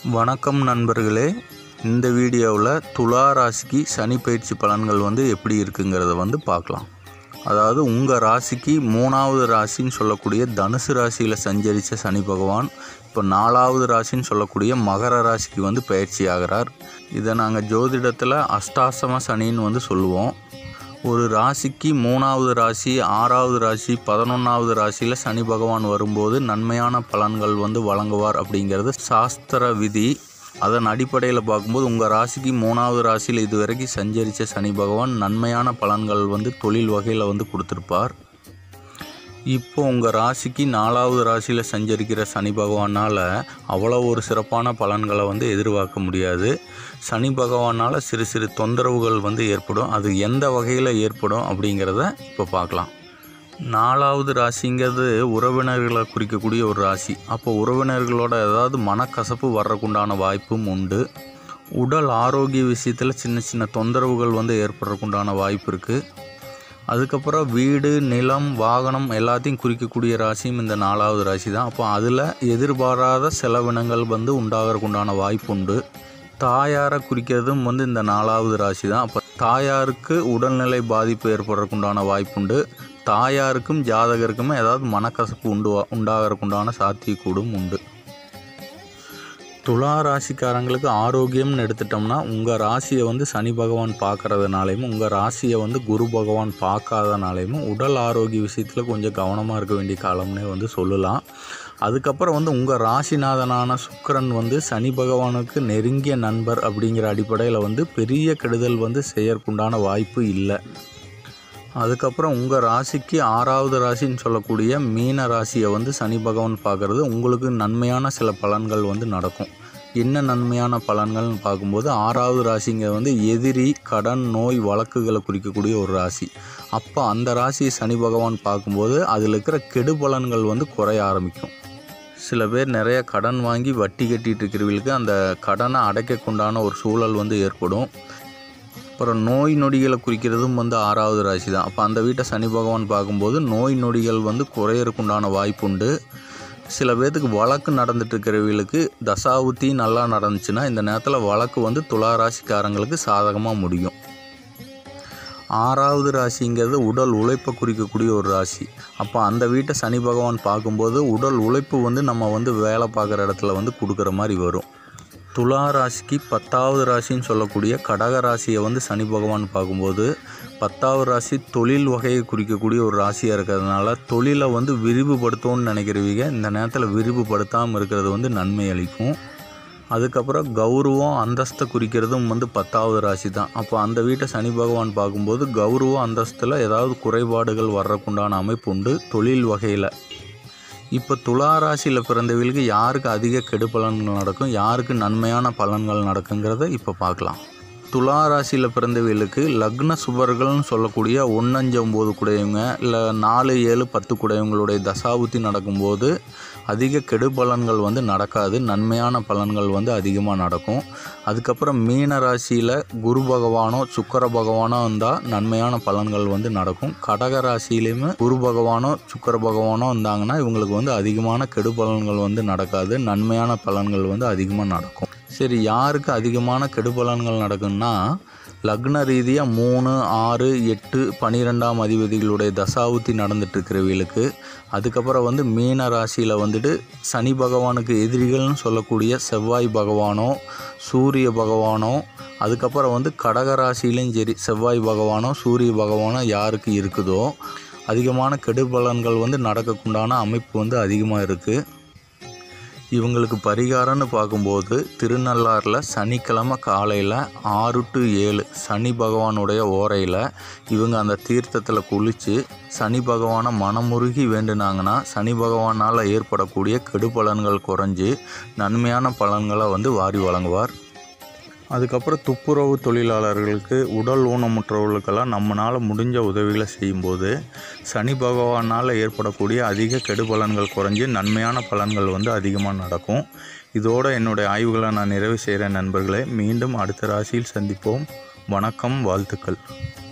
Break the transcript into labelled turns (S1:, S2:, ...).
S1: வணக்கம் நண்பர்களே, இந்த வீடியோவில் துலா ராசிக்கு சனி பயிற்சி பலன்கள் எப்படி இருக்குங்கிறத பார்க்கலாம். அதாவது உங்கள் ராசிக்கு 3வது ராசின்னு சொல்லக்கூடிய தனுசு ராசியில் சஞ்சரித்த சனி பகவான் இப்போ 4வது ராசின்னு சொல்லக்கூடிய மகர ராசிக்கு பயிற்சி ஆகிறார். இதை நாங்கள் ஜோதிடத்தில் அஷ்டாசம சனின்னு சொல்லுவோம். ஒரு ராசிக்கு 3வது ராசி, 6வது ராசி, 11வது ராசியில் சனி பகவான் வரும்போது நன்மையான பலன்கள் வழங்குவார் அப்படிங்கிறது சாஸ்திர விதி. அதன் அடிப்படையில் பார்க்கும்போது உங்கள் ராசிக்கு 3வது ராசியில் இதுவரைக்கும் சஞ்சரித்த சனி பகவான் நன்மையான பலன்கள் தொழில் வகையில் கொடுத்துருப்பார். இப்போ உங்கள் ராசிக்கு 4வது ராசியில் சஞ்சரிக்கிற சனி பகவானால் அவ்வளோ ஒரு சிறப்பான பலன்களை எதிர்பார்க்க முடியாது. சனி பகவானால் சிறு சிறு தொந்தரவுகள் ஏற்படும். அது எந்த வகையில் ஏற்படும் அப்படிங்கிறத இப்போ பார்க்கலாம். 4வது ராசிங்கிறது உறவினர்களை குறிக்கக்கூடிய ஒரு ராசி. அப்போ உறவினர்களோட ஏதாவது மனக்கசப்பு வர்றதுக்குண்டான வாய்ப்பும் உண்டு. உடல் ஆரோக்கிய விஷயத்தில் சின்ன சின்ன தொந்தரவுகள் ஏற்படுறதுக்குண்டான வாய்ப்பு இருக்குது. அதுக்கப்புறம் வீடு, நிலம், வாகனம் எல்லாத்தையும் குறிக்கக்கூடிய ராசியும் இந்த 4வது ராசி தான். அப்போ அதில் எதிர்பாராத செலவினங்கள் உண்டாகிறதுக்குண்டான வாய்ப்பு உண்டு. தாயாரை குறிக்கிறதும் இந்த 4வது ராசி தான். அப்போ தாயாருக்கு உடல்நிலை பாதிப்பு ஏற்படுறதுக்குண்டான வாய்ப்புண்டு. தாயாருக்கும் ஜாதகருக்குமே ஏதாவது மனக்கசப்பு உண்டாகிறதுக்குண்டான சாத்தியக்கூடும் உண்டு. துலா ராசிக்காரங்களுக்கு ஆரோக்கியம்னு எடுத்துட்டோம்னா உங்கள் ராசியை சனி பகவான் பார்க்கறதுனாலையும் உங்கள் ராசியை குரு பகவான் பார்க்காதனாலையும் உடல் ஆரோக்கிய விஷயத்தில் கொஞ்சம் கவனமாக இருக்க வேண்டிய காலம்னே சொல்லலாம். அதுக்கப்புறம் உங்கள் ராசிநாதனான சுக்கிரன் சனி பகவானுக்கு நெருங்கிய நண்பர் அப்படிங்கிற அடிப்படையில் பெரிய கெடுதல் செய்யறதுக்குண்டான வாய்ப்பு இல்லை. அதுக்கப்புறம் உங்கள் ராசிக்கு 6வது ராசின்னு சொல்லக்கூடிய மீன ராசியை சனி பகவான் பார்க்குறது உங்களுக்கு நன்மையான சில பலன்கள் நடக்கும். என்ன நன்மையான பலன்கள்னு பார்க்கும்போது 6வது ராசிங்க எதிரி, கடன், நோய், வழக்குகளை குறிக்கக்கூடிய ஒரு ராசி. அப்போ அந்த ராசியை சனி பகவான் பார்க்கும்போது அதில் இருக்கிற கெடு பலன்கள் குறைய ஆரம்பிக்கும். சில பேர் நிறைய கடன் வாங்கி வட்டி கட்டிகிட்டு இருக்கிறவங்களுக்கு அந்த கடனை அடைக்கக்குண்டான ஒரு சூழல் ஏற்படும். அப்புறம் நோய் நொடிகளை குறிக்கிறதும் 6வது ராசி தான். அப்போ அந்த வீட்டை சனி பகவான் பார்க்கும்போது நோய் நொடிகள் குறையறதுக்குண்டான வாய்ப்பு உண்டு. சில பேர்த்துக்கு வழக்கு நடந்துட்டு இருக்கிறவங்களுக்கு தசாவுத்தி நல்லா நடந்துச்சுன்னா இந்த நேரத்தில் வழக்கு துலா ராசிக்காரங்களுக்கு சாதகமாக முடியும். 6வது ராசிங்கிறது உடல் உழைப்பை குறிக்கக்கூடிய ஒரு ராசி. அப்போ அந்த வீட்டை சனி பகவான் பார்க்கும்போது உடல் உழைப்பு நம்ம வேலை பார்க்குற இடத்துல கொடுக்குற மாதிரி வரும். துலா ராசிக்கு 10வது ராசின்னு சொல்லக்கூடிய கடக ராசியை சனி பகவான் பார்க்கும்போது 10வது ராசி தொழில் வகையை குறிக்கக்கூடிய ஒரு ராசியாக இருக்கிறதுனால தொழிலை விரிவுபடுத்தணும்னு நினைக்கிறவங்க இந்த நேரத்தில் விரிவுபடுத்தாமல் இருக்கிறது நன்மை அளிக்கும். அதுக்கப்புறம் கௌரவம், அந்தஸ்தை குறிக்கிறதும் 10வது ராசி தான். அப்போ அந்த வீட்டை சனி பகவான் பார்க்கும்போது கௌரவம், அந்தஸ்தில் ஏதாவது குறைபாடுகள் வர்றதுக்குண்டான அமைப்பு உண்டு தொழில் வகையில். இப்போ துலா ராசியில் பிறந்தவர்களுக்கு யாருக்கு அதிக கெடு பலன்கள் நடக்கும், யாருக்கு நன்மையான பலன்கள் நடக்குங்கிறத இப்போ பார்க்கலாம். துலா ராசியில் பிறந்தவர்களுக்கு லக்ன சுபர்கள்னு சொல்லக்கூடிய 1, 5, 9 கூடையவங்க இல்லை 4, 7, 10 கூடையவங்களுடைய தசாபுத்தி நடக்கும்போது அதிக கெடு பலன்கள் நடக்காது. நன்மையான பலன்கள் அதிகமாக நடக்கும். அதுக்கப்புறம் மீன ராசியில் குரு பகவானோ சுக்கிர பகவானோ இருந்தால் நன்மையான பலன்கள் நடக்கும். கடக ராசியிலையுமே குரு பகவானோ சுக்கிர பகவானோ இருந்தாங்கன்னா இவங்களுக்கு அதிகமான கெடு பலன்கள் நடக்காது. நன்மையான பலன்கள் அதிகமாக நடக்கும். சரி, யாருக்கு அதிகமான கெடு பலன்கள் நடக்கும்னா லக்ன ரீதியாக 3, 6, 8, 12ஆம் அதிபதிகளுடைய தசாவுத்தி நடந்துட்டுருக்கிறவங்களுக்கு. அதுக்கப்புறம் மீன ராசியில் சனி பகவானுக்கு எதிரிகள்னு சொல்லக்கூடிய செவ்வாய் பகவானோ சூரிய பகவானோ, அதுக்கப்புறம் கடக ராசியிலையும் சரி செவ்வாய் பகவானோ சூரிய பகவானோ யாருக்கு இருக்குதோ அதிகமான கெடு பலன்கள் நடக்கக்குண்டான அமைப்பு அதிகமாக இருக்குது. இவங்களுக்கு பரிகாரம்னு பார்க்கும்போது திருநள்ளாறில் சனிக்கிழமை காலையில் 6 to 7 சனி பகவானுடைய ஓரையில் இவங்க அந்த தீர்த்தத்தில் குளித்து சனி பகவானை மனமுருகி வேண்டுனாங்கன்னா சனி பகவானால் ஏற்படக்கூடிய கெடு பலன்கள் குறைஞ்சி நன்மையான பலன்களை வாரி வழங்குவார். அதுக்கப்புறம் துப்புரவு தொழிலாளர்களுக்கு, உடல் ஊனமுற்றவர்களுக்கெல்லாம் நம்மளால் முடிஞ்ச உதவிகளை செய்யும்போது சனி பகவானால் ஏற்படக்கூடிய அதிக கெடு பலன்கள் குறைஞ்சி நன்மையான பலன்கள் அதிகமாக நடக்கும். இதோடு என்னுடைய ஆய்வுகளை நான் நிறைவு செய்கிறேன் நண்பர்களே. மீண்டும் அடுத்த ராசியில் சந்திப்போம். வணக்கம், வாழ்த்துக்கள்.